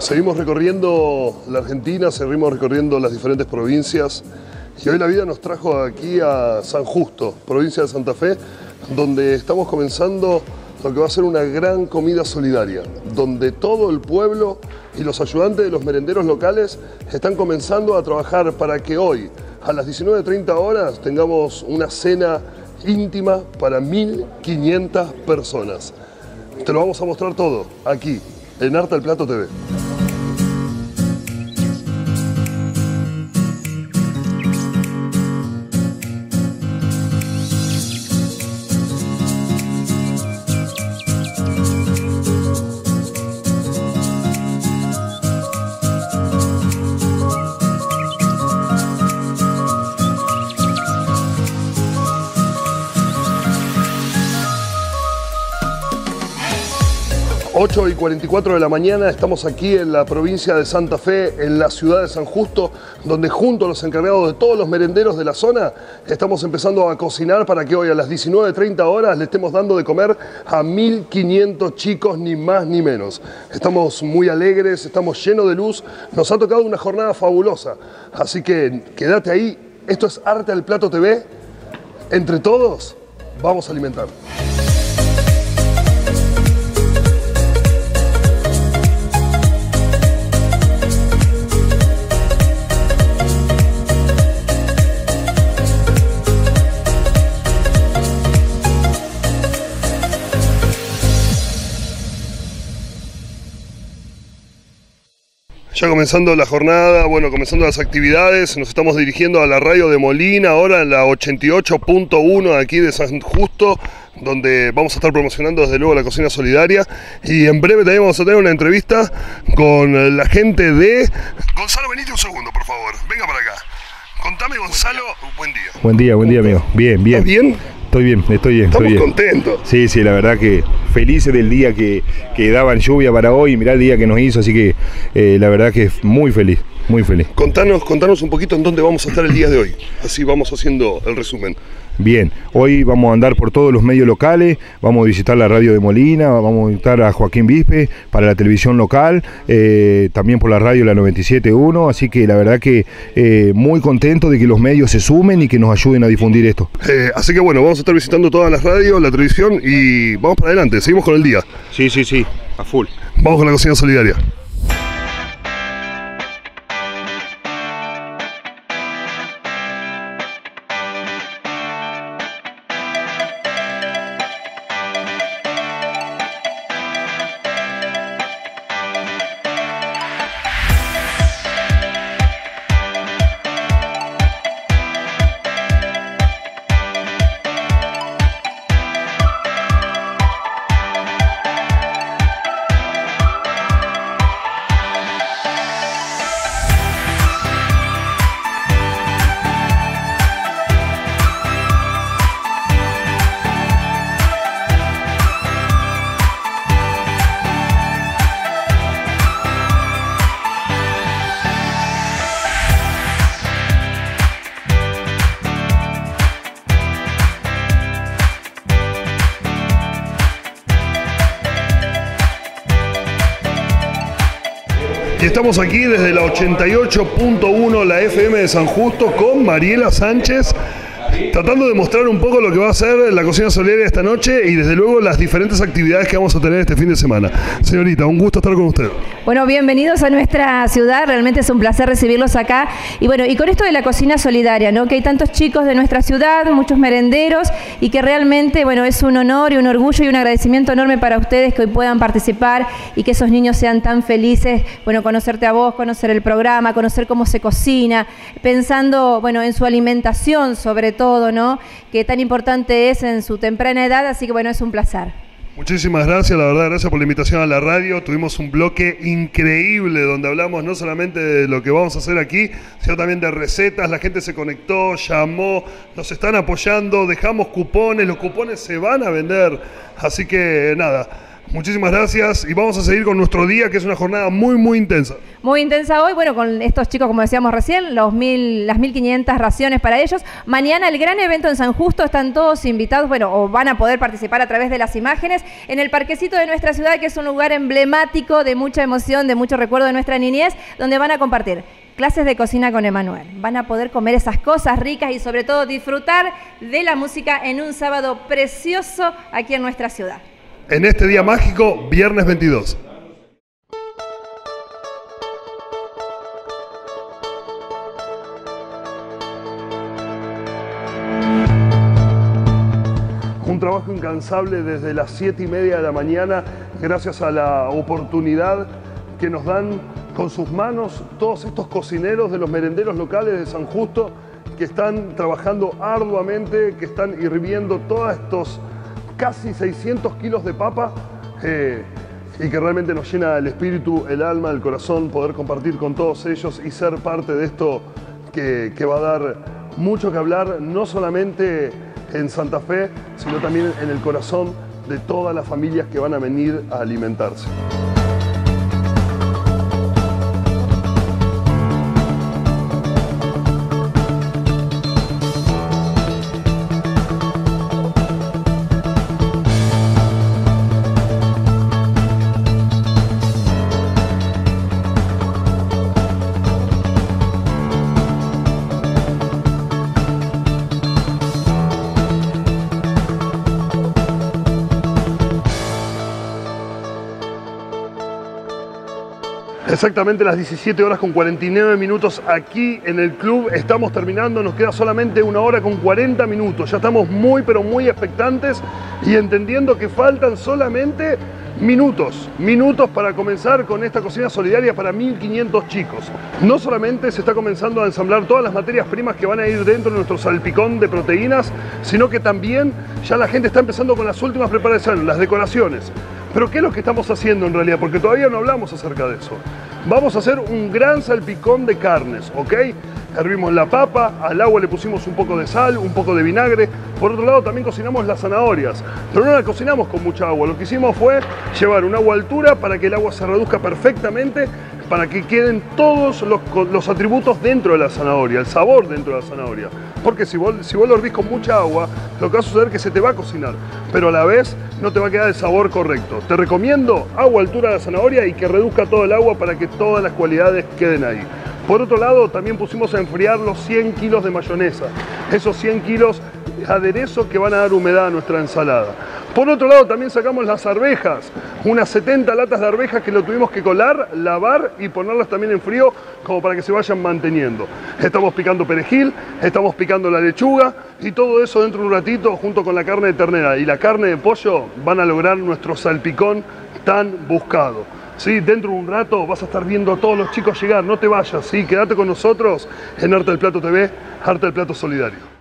Seguimos recorriendo la Argentina, seguimos recorriendo las diferentes provincias y hoy la vida nos trajo aquí a San Justo, provincia de Santa Fe, donde estamos comenzando lo que va a ser una gran comida solidaria, donde todo el pueblo y los ayudantes de los merenderos locales están comenzando a trabajar para que hoy, a las 19:30 horas, tengamos una cena íntima para 1.500 personas. Te lo vamos a mostrar todo aquí, en Arte al Plato TV. 8:44 de la mañana, estamos aquí en la provincia de Santa Fe, en la ciudad de San Justo, donde junto a los encargados de todos los merenderos de la zona, estamos empezando a cocinar para que hoy a las 19:30 horas le estemos dando de comer a 1.500 chicos, ni más ni menos. Estamos muy alegres, estamos llenos de luz, nos ha tocado una jornada fabulosa, así que quédate ahí, esto es Arte al Plato TV, entre todos vamos a alimentar. Ya comenzando la jornada, bueno, comenzando las actividades, nos estamos dirigiendo a la radio de Molina, ahora en la 88.1 aquí de San Justo, donde vamos a estar promocionando desde luego la cocina solidaria y en breve también vamos a tener una entrevista con la gente de... Gonzalo, venite un segundo, por favor, venga para acá. Contame, Gonzalo, buen día. Buen día, amigo. Bien. ¿Estás bien? Estoy bien. Estamos contentos. Sí, la verdad que felices del día que daban lluvia para hoy, mirá el día que nos hizo, así que la verdad que muy feliz. Contanos un poquito en dónde vamos a estar el día de hoy, así vamos haciendo el resumen. Bien, hoy vamos a andar por todos los medios locales, vamos a visitar la radio de Molina, vamos a visitar a Joaquín Bispe para la televisión local, también por la radio la 97.1, así que la verdad que muy contento de que los medios se sumen y que nos ayuden a difundir esto. Así que bueno, vamos a estar visitando todas las radios, la televisión y vamos para adelante, seguimos con el día. Sí, a full. Vamos con la cocina solidaria. Y estamos aquí desde la 88.1, la FM de San Justo, con Mariela Sánchez, tratando de mostrar un poco lo que va a ser la cocina solidaria esta noche y desde luego las diferentes actividades que vamos a tener este fin de semana. Señorita, un gusto estar con usted. Bueno, bienvenidos a nuestra ciudad, realmente es un placer recibirlos acá. Y bueno, y con esto de la cocina solidaria, ¿no? Que hay tantos chicos de nuestra ciudad, muchos merenderos, y que realmente, bueno, es un honor y un orgullo y un agradecimiento enorme para ustedes que hoy puedan participar y que esos niños sean tan felices, bueno, conocerte a vos, conocer el programa, conocer cómo se cocina, pensando, bueno, en su alimentación sobre todo, ¿no? Que tan importante es en su temprana edad, así que bueno, es un placer. Muchísimas gracias, la verdad, gracias por la invitación a la radio. Tuvimos un bloque increíble donde hablamos no solamente de lo que vamos a hacer aquí, sino también de recetas. La gente se conectó, llamó, nos están apoyando, dejamos cupones, los cupones se van a vender. Así que nada, Muchísimas gracias y vamos a seguir con nuestro día, que es una jornada muy intensa. Muy intensa hoy, bueno, con estos chicos, como decíamos recién, las 1.500 raciones para ellos. Mañana el gran evento en San Justo, están todos invitados, bueno, o van a poder participar a través de las imágenes, en el parquecito de nuestra ciudad, que es un lugar emblemático de mucha emoción, de mucho recuerdo de nuestra niñez, donde van a compartir clases de cocina con Emanuel. Van a poder comer esas cosas ricas y sobre todo disfrutar de la música en un sábado precioso aquí en nuestra ciudad. En este día mágico, viernes 22. Un trabajo incansable desde las 7:30 de la mañana, gracias a la oportunidad que nos dan con sus manos todos estos cocineros de los merenderos locales de San Justo, que están trabajando arduamente, que están hirviendo todos estos casi 600 kilos de papa, y que realmente nos llena el espíritu, el alma, el corazón, poder compartir con todos ellos y ser parte de esto que va a dar mucho que hablar, no solamente en Santa Fe, sino también en el corazón de todas las familias que van a venir a alimentarse. Exactamente las 17 horas con 49 minutos aquí en el club. Estamos terminando, nos queda solamente 1 hora con 40 minutos. Ya estamos pero muy expectantes y entendiendo que faltan solamente minutos para comenzar con esta cocina solidaria para 1.500 chicos. No solamente se está comenzando a ensamblar todas las materias primas que van a ir dentro de nuestro salpicón de proteínas, sino que también ya la gente está empezando con las últimas preparaciones, las decoraciones. Pero ¿qué es lo que estamos haciendo en realidad? Porque todavía no hablamos acerca de eso. Vamos a hacer un gran salpicón de carnes, ¿ok? Hervimos la papa, al agua le pusimos un poco de sal, un poco de vinagre. Por otro lado también cocinamos las zanahorias, pero no las cocinamos con mucha agua. Lo que hicimos fue llevar un agua a altura para que el agua se reduzca perfectamente, para que queden todos los atributos dentro de la zanahoria, el sabor dentro de la zanahoria. Porque si vos lo hervís con mucha agua, lo que va a suceder es que se te va a cocinar, pero a la vez no te va a quedar el sabor correcto. Te recomiendo agua a altura de la zanahoria y que reduzca todo el agua para que todas las cualidades queden ahí. Por otro lado, también pusimos a enfriar los 100 kilos de mayonesa, esos 100 kilos de aderezo que van a dar humedad a nuestra ensalada. Por otro lado, también sacamos las arvejas, unas 70 latas de arvejas que lo tuvimos que colar, lavar y ponerlas también en frío como para que se vayan manteniendo. Estamos picando perejil, estamos picando la lechuga y todo eso dentro de un ratito junto con la carne de ternera y la carne de pollo van a lograr nuestro salpicón tan buscado. ¿Sí? Dentro de un rato vas a estar viendo a todos los chicos llegar, no te vayas, ¿sí? Quédate con nosotros en Arte del Plato TV, Arte del Plato Solidario.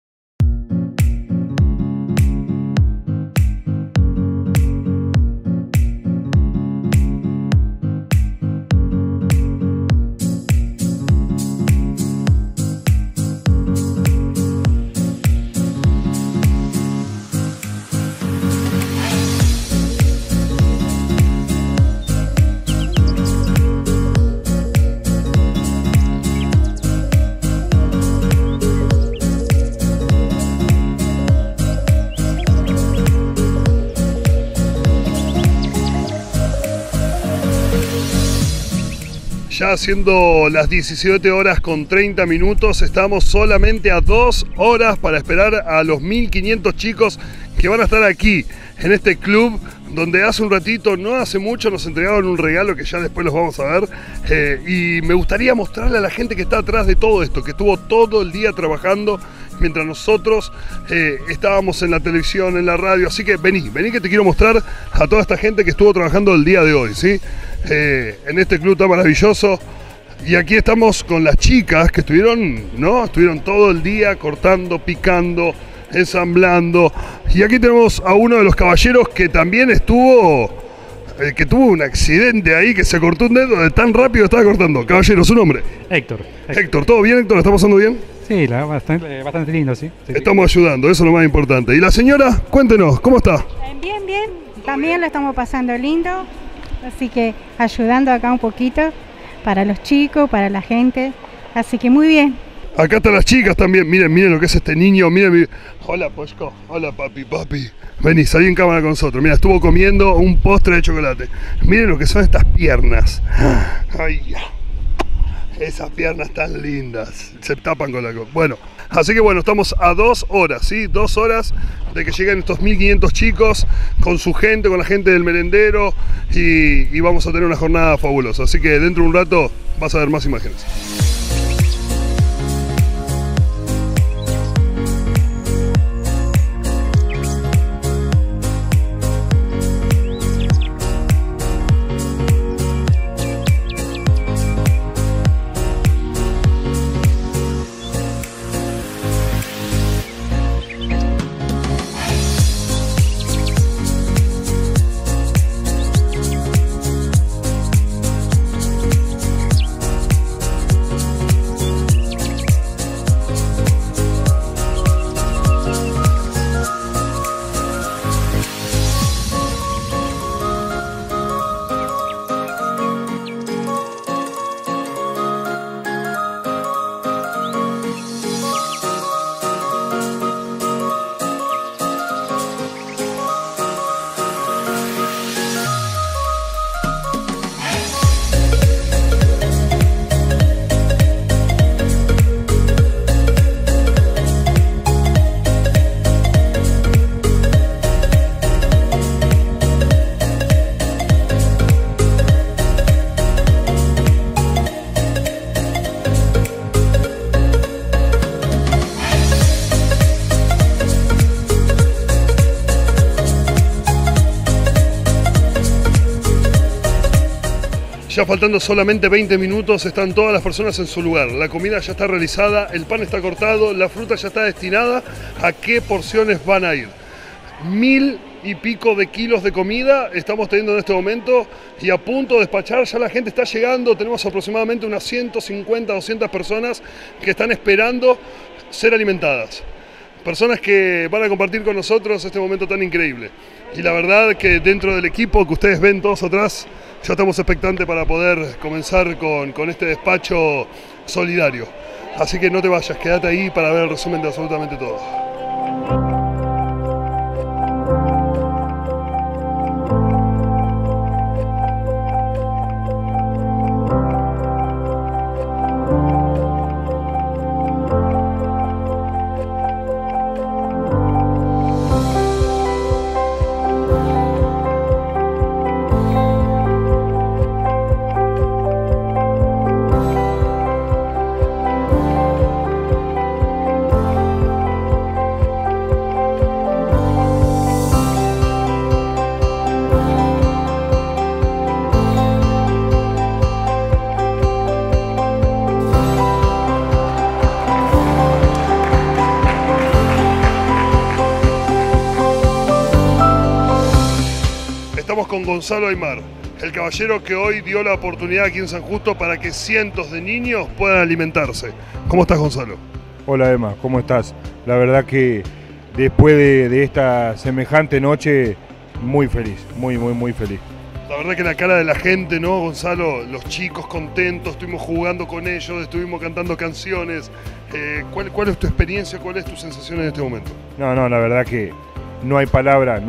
Ya siendo las 17 horas con 30 minutos, estamos solamente a 2 horas para esperar a los 1.500 chicos que van a estar aquí, en este club, donde hace un ratito, no hace mucho, nos entregaron un regalo que ya después los vamos a ver. Y me gustaría mostrarle a la gente que está atrás de todo esto, que estuvo todo el día trabajando, mientras nosotros estábamos en la televisión, en la radio. Así que vení que te quiero mostrar a toda esta gente que estuvo trabajando el día de hoy, ¿sí? En este club tan maravilloso. Y aquí estamos con las chicas que estuvieron todo el día cortando, picando, ensamblando. Y aquí tenemos a uno de los caballeros que también tuvo un accidente ahí, que se cortó un dedo de tan rápido estaba cortando. Caballero, ¿su nombre? Héctor. Héctor, ¿todo bien, Héctor? ¿La está pasando bien? Sí, bastante lindo, sí. Estamos ayudando, eso es lo más importante. ¿Y la señora? Cuéntenos, ¿cómo está? Bien. También lo estamos pasando lindo, así que ayudando acá un poquito para los chicos, para la gente, así que muy bien. Acá están las chicas también, miren lo que es este niño, miren. Hola Pochco, hola papi. Vení, salí en cámara con nosotros. Mira, estuvo comiendo un postre de chocolate. Miren lo que son estas piernas. Ay, esas piernas tan lindas, se tapan con la coca. Bueno, así que bueno, estamos a 2 horas, ¿sí? 2 horas de que lleguen estos 1500 chicos con su gente, con la gente del merendero y vamos a tener una jornada fabulosa. Así que dentro de un rato vas a ver más imágenes. Ya faltando solamente 20 minutos están todas las personas en su lugar. La comida ya está realizada, el pan está cortado, la fruta ya está destinada. ¿A qué porciones van a ir? 1000 y pico de kilos de comida estamos teniendo en este momento y a punto de despachar. Ya la gente está llegando, tenemos aproximadamente unas 150, 200 personas que están esperando ser alimentadas. Personas que van a compartir con nosotros este momento tan increíble. Y la verdad que dentro del equipo que ustedes ven todos atrás, ya estamos expectantes para poder comenzar con este despacho solidario. Así que no te vayas, quédate ahí para ver el resumen de absolutamente todo. Estamos con Gonzalo Aymar, el caballero que hoy dio la oportunidad aquí en San Justo para que cientos de niños puedan alimentarse. ¿Cómo estás, Gonzalo? Hola Emma, ¿cómo estás? La verdad que después de esta semejante noche, muy feliz, muy feliz. La verdad que la cara de la gente, ¿no, Gonzalo? Los chicos contentos, estuvimos jugando con ellos, estuvimos cantando canciones. ¿Cuál es tu experiencia, cuál es tu sensación en este momento? No, la verdad que no hay palabra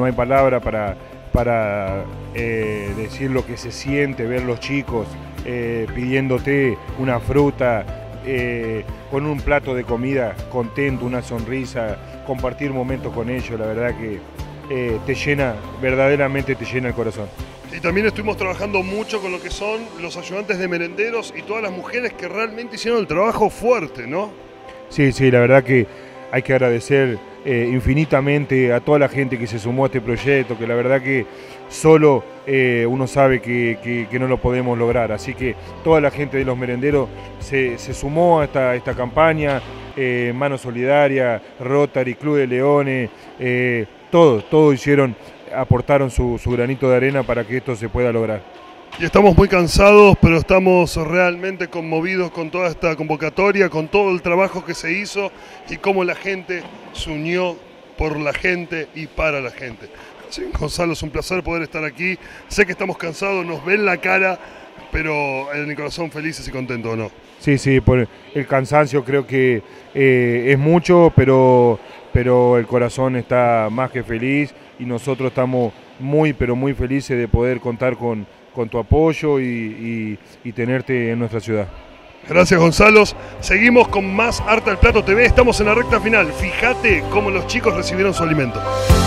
para decir lo que se siente, ver los chicos pidiéndote una fruta, con un plato de comida contento, una sonrisa, compartir momentos con ellos, la verdad que te llena, verdaderamente te llena el corazón. Y también estuvimos trabajando mucho con lo que son los ayudantes de merenderos y todas las mujeres que realmente hicieron el trabajo fuerte, ¿no? Sí, la verdad que hay que agradecer infinitamente a toda la gente que se sumó a este proyecto, que la verdad que solo uno sabe que no lo podemos lograr, así que toda la gente de los merenderos se sumó a esta campaña, Mano Solidaria, Rotary, Club de Leones, todos aportaron su granito de arena para que esto se pueda lograr. Y estamos muy cansados, pero estamos realmente conmovidos con toda esta convocatoria, con todo el trabajo que se hizo y cómo la gente se unió por la gente y para la gente. Sí, Gonzalo, es un placer poder estar aquí. Sé que estamos cansados, nos ven la cara, pero en el corazón felices y contentos, ¿no? Sí, sí, por el cansancio creo que es mucho, pero el corazón está más que feliz y nosotros estamos muy, pero muy felices de poder contar con tu apoyo y tenerte en nuestra ciudad. Gracias, Gonzalo. Seguimos con más Arte al Plato TV. Estamos en la recta final. Fíjate cómo los chicos recibieron su alimento.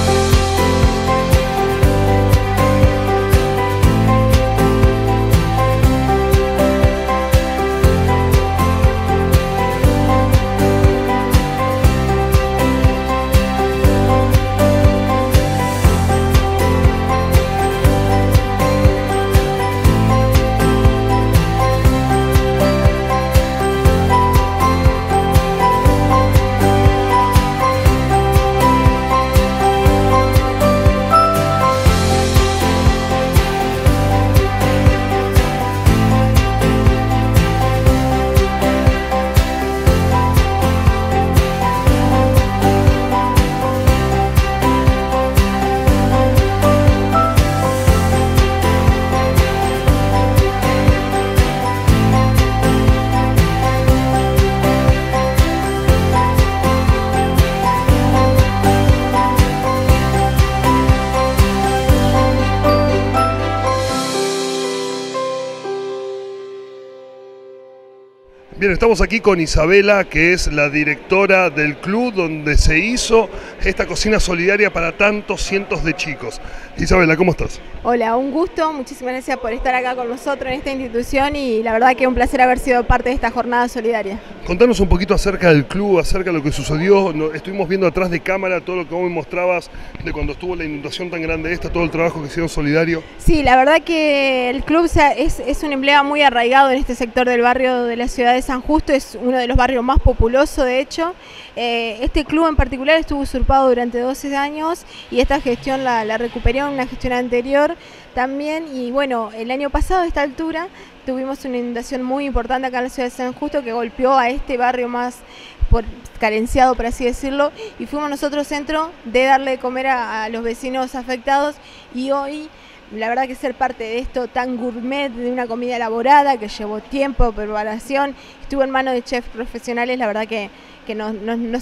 Bien, estamos aquí con Isabela, que es la directora del club donde se hizo esta cocina solidaria para tantos cientos de chicos. Isabela, ¿cómo estás? Hola, un gusto, muchísimas gracias por estar acá con nosotros en esta institución y la verdad que es un placer haber sido parte de esta jornada solidaria. Contanos un poquito acerca del club, acerca de lo que sucedió. Estuvimos viendo atrás de cámara todo lo que vos me mostrabas de cuando estuvo la inundación tan grande esta, todo el trabajo que hicieron solidario. Sí, la verdad que el club es un emblema muy arraigado en este sector del barrio de la ciudad de San Justo, es uno de los barrios más populosos de hecho. Este club en particular estuvo usurpado durante 12 años y esta gestión la recuperó en una gestión anterior también, y bueno, el año pasado a esta altura tuvimos una inundación muy importante acá en la ciudad de San Justo que golpeó a este barrio más carenciado, por así decirlo, y fuimos nosotros centro de darle de comer a los vecinos afectados, y hoy la verdad que ser parte de esto tan gourmet, de una comida elaborada que llevó tiempo, preparación, estuvo en manos de chefs profesionales, la verdad que nos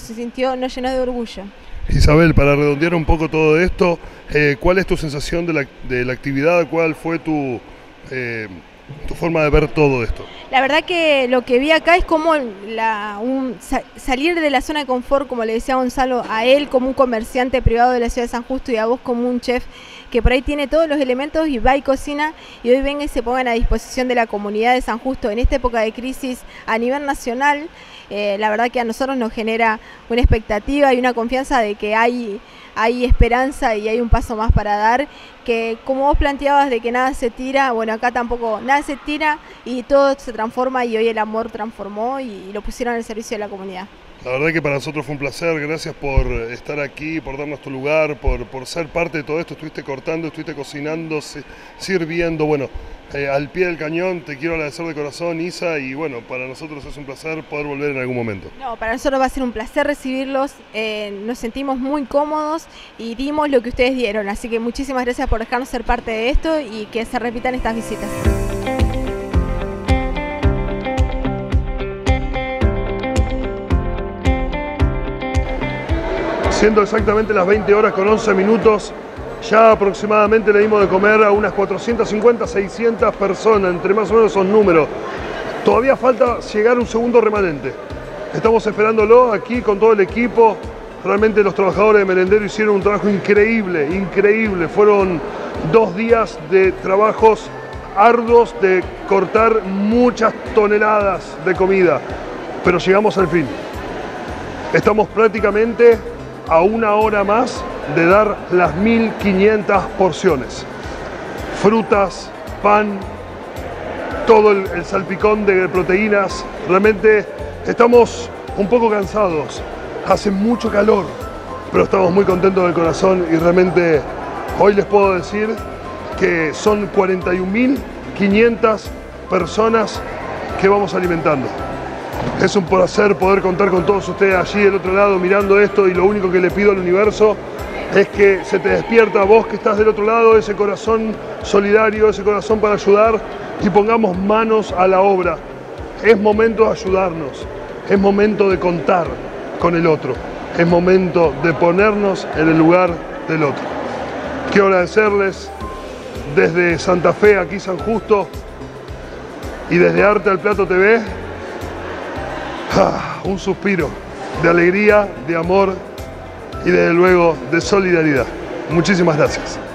llenó de orgullo. Isabel, para redondear un poco todo esto, ¿cuál es tu sensación de la actividad? ¿Cuál fue tu forma de ver todo esto? La verdad que lo que vi acá es como salir de la zona de confort, como le decía Gonzalo, a él como un comerciante privado de la ciudad de San Justo y a vos como un chef que por ahí tiene todos los elementos y va y cocina, y hoy venga y se pongan a disposición de la comunidad de San Justo en esta época de crisis a nivel nacional. La verdad que a nosotros nos genera una expectativa y una confianza de que hay esperanza y hay un paso más para dar, que como vos planteabas de que nada se tira, bueno, acá tampoco nada se tira y todo se transforma, y hoy el amor transformó y lo pusieron al servicio de la comunidad. La verdad que para nosotros fue un placer, gracias por estar aquí, por darnos tu lugar, por ser parte de todo esto. Estuviste cortando, estuviste cocinando, sirviendo, bueno, al pie del cañón. Te quiero agradecer de corazón, Isa, y bueno, para nosotros es un placer poder volver en algún momento. No, para nosotros va a ser un placer recibirlos, nos sentimos muy cómodos y dimos lo que ustedes dieron, así que muchísimas gracias por dejarnos ser parte de esto y que se repitan estas visitas. Siendo exactamente las 20 horas con 11 minutos, ya aproximadamente le dimos de comer a unas 450, 600 personas, entre más o menos esos números. Todavía falta llegar un segundo remanente. Estamos esperándolo aquí con todo el equipo. Realmente los trabajadores de Merendero hicieron un trabajo increíble, increíble. Fueron 2 días de trabajos arduos, de cortar muchas toneladas de comida. Pero llegamos al fin. Estamos prácticamente a 1 hora más de dar las 1500 porciones. Frutas, pan, todo el salpicón de proteínas. Realmente estamos un poco cansados, hace mucho calor, pero estamos muy contentos del corazón y realmente hoy les puedo decir que son 41.500 personas que vamos alimentando. Es un placer poder contar con todos ustedes allí del otro lado mirando esto, y lo único que le pido al universo es que se te despierta, vos que estás del otro lado, ese corazón solidario, ese corazón para ayudar, y pongamos manos a la obra. Es momento de ayudarnos, es momento de contar con el otro, es momento de ponernos en el lugar del otro. Quiero agradecerles desde Santa Fe, aquí San Justo, y desde Arte al Plato TV, un suspiro de alegría, de amor y desde luego de solidaridad. Muchísimas gracias.